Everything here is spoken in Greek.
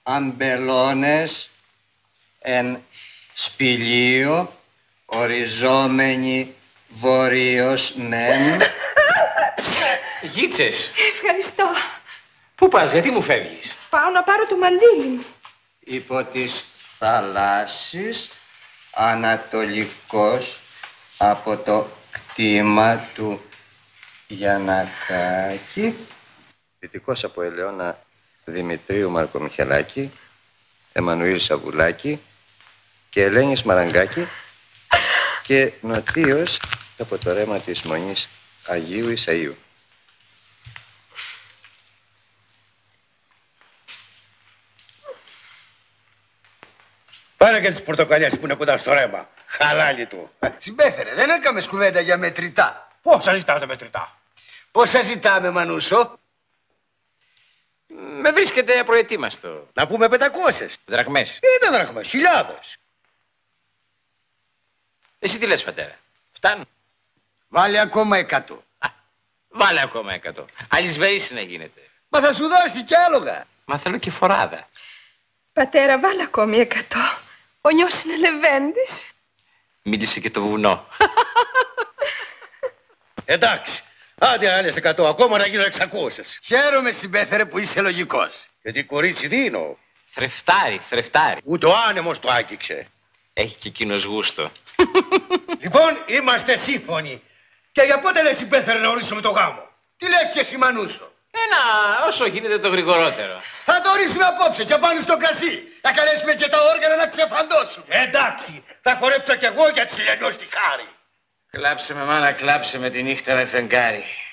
αμπελώνες εν σπηλίο οριζόμενοι βορείος μεν. Γίτσες. Ευχαριστώ. Πού πας, γιατί μου φεύγεις? Πάω να πάρω το μαντίλι μου. Υπό τις θαλάσσης ανατολικός από το κτήμα του Γιαννακάκη, δυτικός από Ελαιώνα Δημητρίου Μαρκομιχελάκη, Εμμανουήλ Σαβουλάκη και Ελένης Μαραγκάκη και νοτίως από το ρέμα της Μονής Αγίου Ισαΐου. Πάρε και τις πορτοκαλιές που είναι κοντά στο ρέμα. Χαλάλι του. Συμπέθερε, δεν έκαμε κουβέντα για μετρητά. Πόσα ζητάτε μετρητά? Πόσα ζητάμε, Μανούσο? Με βρίσκεται απροετοίμαστο. Να πούμε 500. Δραχμές. Ήταν δραχμές, χιλιάδες. Εσύ τι λες, πατέρα? Φτάνουν? Βάλε ακόμα 100. Βάλε ακόμα 100. Αλυσβεήσει να γίνεται. Μα θα σου δώσει κι άλογα. Μα θέλω και φοράδα. Πατέρα, βάλε ακόμη 100. Ο νιός είναι λεβέντης. Μίλησε και το βουνό. Εντάξει. Άντε άλλες 100, ακόμα να γίνουν 600. Χαίρομαι, συμπέθερε, που είσαι λογικός. Γιατί κορίτσι δίνω. Θρεφτάρι, θρεφτάρι. Ούτε ο άνεμος το άγγιξε. Έχει και εκείνος γούστο. Λοιπόν, είμαστε σύμφωνοι. Και για πότε λες συμπέθερε να ορίσουμε το γάμο? Τι λες και εσύ, Μανούσο? Ένα, όσο γίνεται το γρηγορότερο. Θα το ορίσουμε απόψε και πάνω στο κρασί. Να καλέσουμε και τα όργανα να ξεφαντώσουμε. Εντάξει, θα χορέψω κι εγώ για τη Σιλενό στη χάρη. Κλάψε με, μάνα, κλάψε με τη νύχτα με φεγγάρι.